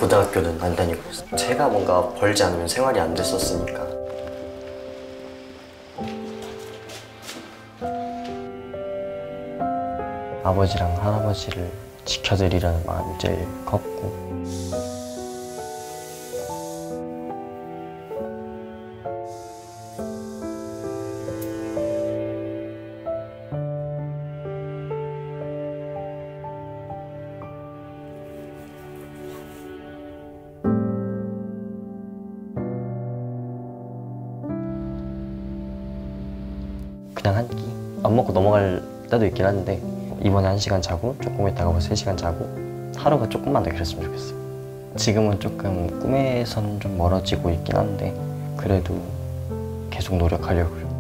고등학교는 안 다니고 있어요. 제가 뭔가 벌지 않으면 생활이 안 됐었으니까. 아버지랑 할아버지를 지켜드리라는 마음이 제일 컸고, 그냥 한 끼 안 먹고 넘어갈 때도 있긴 한데, 이번에 1시간 자고 조금 있다가 뭐 3시간 자고 하루가 조금만 더 길었으면 좋겠어요. 지금은 조금 꿈에선 좀 멀어지고 있긴 한데 그래도 계속 노력하려고요.